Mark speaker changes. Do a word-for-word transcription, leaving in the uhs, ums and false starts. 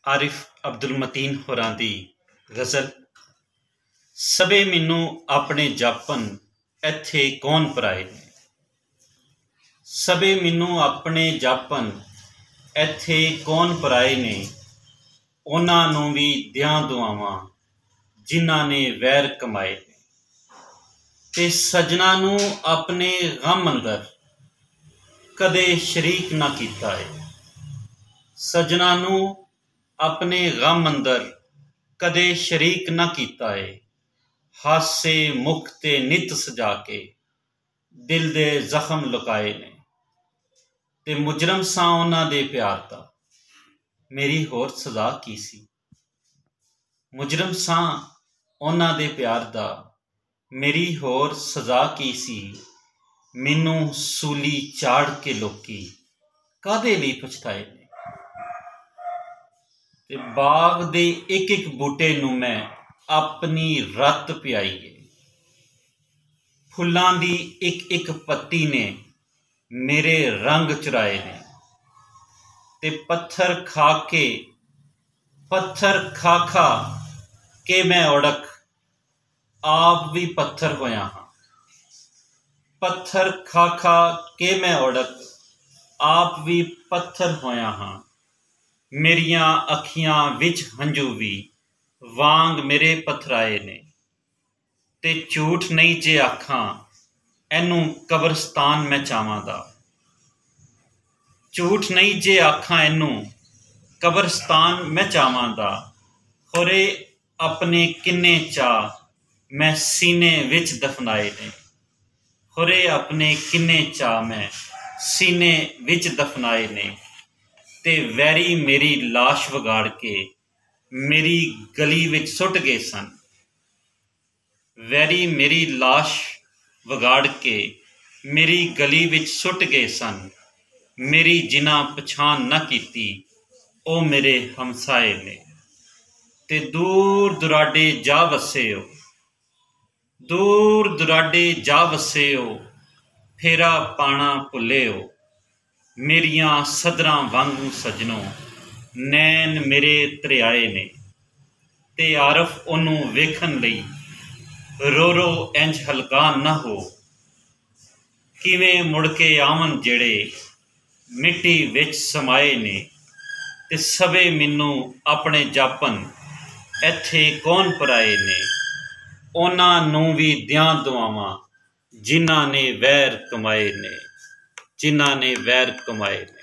Speaker 1: आरिफ अब्दुल मतीन होरां दी गज़ल। सबे मैनू अपने जापन इत्थे कौन पराए ने। सबे मैनू अपने जापन इत्थे कौन पराए ने। उन्हां नूं भी दियां दुआवां जिन्हां ने वैर कमाए ने। ते सजना नूं अपने गम अंदर कदे शरीक ना कीता है। सजना नूं अपने गम अंदर कदे शरीक ना कीता है। हासे मुख ते नित सजा के दिल दे जख्म लुकाए ने। ते मुजरम सां उन्हां दे प्यार दा मेरी होर सज़ा की सी। मुजरम सां उन्हां दे प्यार दा मेरी होर सज़ा की सी। मैनू सूली चाड़ के लोकी कादे लई पछताए ने। ते बाग दे एक एक बूटे नूं मैं अपनी रत पियाई है। फुल्लां दी एक एक पत्ती ने मेरे रंग चुराए ने। ते पत्थर खा के पत्थर खा खा के मैं उड़क आप भी पत्थर होया हाँ। पत्थर खा खा के मैं उड़क आप भी पत्थर होया हाँ। मेरियां अखियां विच हंजू भी वांग मेरे पथराए ने। ते झूठ नहीं जे आखां एनू कब्रस्तान मैं चावां दा। झूठ नहीं जे आखां एनू कब्रस्तान मैं चावां दा। होरे अपने किन्ने चाह मैं सीने विच दफनाए ने। होरे अपने किन्ने चाह मैं सीने विच दफनाए ने। ते वैरी मेरी लाश वगाड़ के मेरी गली विच सुट गए सन। वैरी मेरी लाश वगाड़ के मेरी गली विच सुट गए सन। मेरी जिन्हां पछाण ना कीती ओ मेरे हमसाए ने। ते दूर दुराडे जा वसे हो दूर दुराडे जा वसे हो फेरा पाना भुले हो। मेरियां सदरां वांगू सजनों नैन मेरे तरियाए ने। ते आरफ ओनू वेखन लई रो रो इंज हलका ना हो। किवें मुड़ के आवन जेड़े मिट्टी विच समाए ने। ते सबे मैनू अपने जापन इत्थे कौन पराए ने। उन्हां नूं भी दियां दुआवां जिन्हां ने वैर कमाए ने जिन्हां ने वैर कमाए ने।